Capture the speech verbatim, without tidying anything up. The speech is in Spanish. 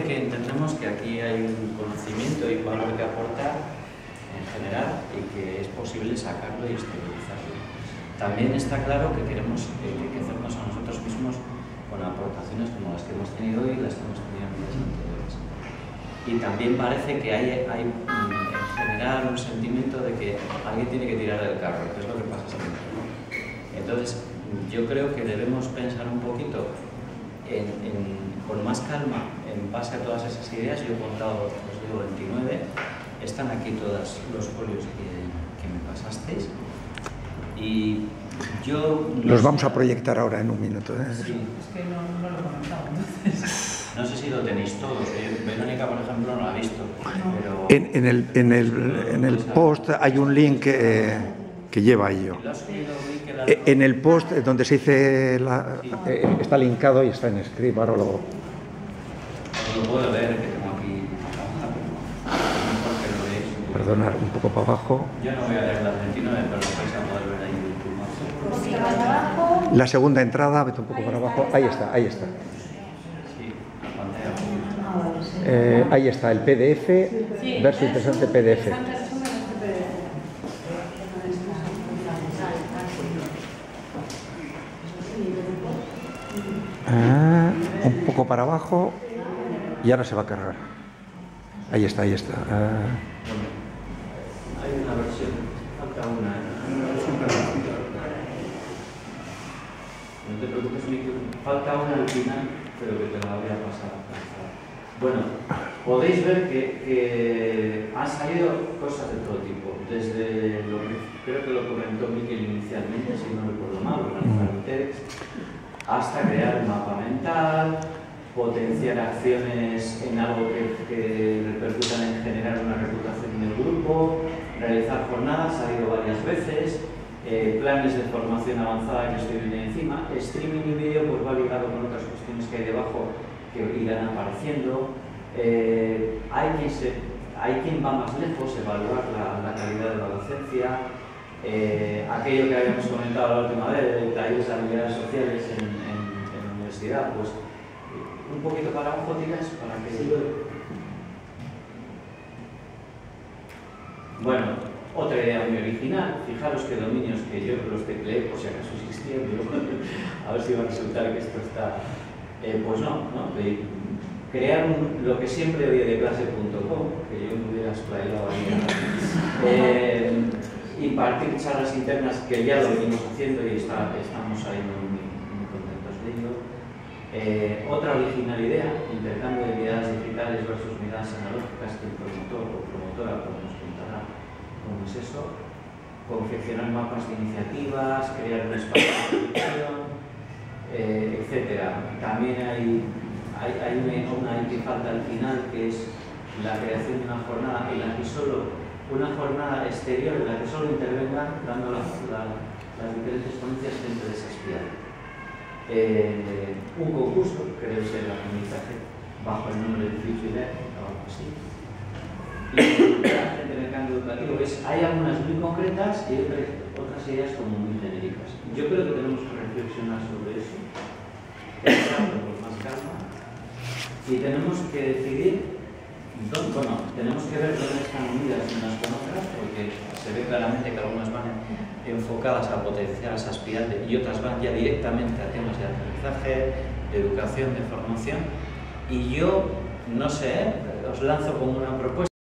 que entendemos que aquí hay un conocimiento y valor que aportar en general y que es posible sacarlo y exteriorizarlo. También está claro que queremos enriquecernos a nosotros mismos con aportaciones como las que hemos tenido hoy y las que hemos tenido en días anteriores. Y también parece que hay, hay en general un sentimiento de que alguien tiene que tirar del carro, que es lo que pasa siempre, ¿no? Entonces, yo creo que debemos pensar un poquito en, en, con más calma en base a todas esas ideas. Yo he contado, os digo, veintinueve, están aquí todos los folios que, que me pasasteis. Y yo... No los sé, vamos a proyectar ahora en un minuto, ¿eh? Sí. Es que no, no lo he comentado, entonces... No sé si lo tenéis todos. Eh, Verónica, por ejemplo, no lo ha visto. Pero... En, en, el, en, el, en el post hay un link que, que lleva a ello. En el post donde se dice... La, eh, está linkado y está en script. Ahora lo... Lo puedo ver, que tengo aquí... Mejor que lo veáis. Perdonar, un poco para abajo. Yo no voy a leer las veintinueve, pero lo vais a poder ver ahí en YouTube. La segunda entrada, vete un poco para abajo. Ahí está, ahí está. Sí, la pantalla. Eh, ahí está, el P D F, Sí, verso interesante P D F. Ah, un poco para abajo y ahora se va a cargar. Ahí está, ahí está. Ah. Hay una versión, falta una. No te preocupes, Miki, falta una al final, pero que te la voy a pasar. Bueno, podéis ver que, que han salido cosas de todo tipo, desde lo que creo que lo comentó Miquel inicialmente, si no recuerdo mal, organizar text, hasta crear un mapa mental, potenciar acciones en algo que, que repercutan en generar una reputación en el grupo, realizar jornadas, ha habido varias veces, eh, planes de formación avanzada que estoy viendo encima, streaming y vídeo pues va ligado con otras cuestiones que hay debajo que irán apareciendo. Eh, hay, quien se, hay quien va más lejos, evaluar la, la calidad de la docencia, eh, aquello que habíamos comentado la última vez, de talleres de habilidades sociales en, en, en la universidad, pues un poquito para abajo tiras para que... Bueno, otra idea muy original, fijaros que dominios que yo los tecleé por si acaso existían, pero a ver si va a resultar que esto está... Eh, pues no, ¿no? De crear un, lo que siempre oí de clase punto com, que yo me hubiera explayado ahí, eh, impartir charlas internas que ya lo venimos haciendo y está, estamos ahí muy, muy contentos de ello. Eh, otra original idea, intercambio de miradas digitales versus miradas analógicas, que el promotor o promotora pues, nos contará cómo es eso. Confeccionar mapas de iniciativas, crear un espacio de reflexión, Eh, etcétera. También hay, hay, hay una, una que falta al final, que es la creación de una jornada en la que solo, una jornada exterior en la que solo intervengan dando la, la, las diferentes ponencias dentro de esa espiral. Eh, un concurso, que debe ser el aprendizaje bajo el nombre de Future o algo así. Y en el cambio educativo es, hay algunas muy concretas y otras, otras ideas como muy genéricas. Yo creo que tenemos que reflexionar sobre eso, pensarlo con más calma, y tenemos que decidir, dónde, bueno, tenemos que ver dónde están unidas unas con otras, porque se ve claramente que algunas van enfocadas a potenciar esa aspirante y otras van ya directamente a temas de aterrizaje, de educación, de formación, y yo, no sé, os lanzo como una propuesta.